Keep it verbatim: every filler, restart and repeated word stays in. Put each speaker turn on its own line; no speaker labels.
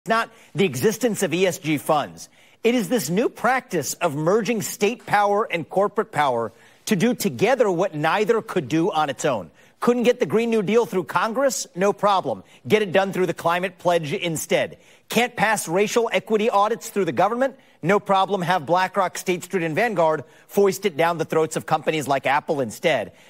not the existence of E S G funds. It is this new practice of merging state power and corporate power to do together what neither could do on its own. Couldn't get the Green New Deal through Congress? No problem. Get it done through the climate pledge instead. Can't pass racial equity audits through the government? No problem. Have BlackRock, State Street, and Vanguard foist it down the throats of companies like Apple instead.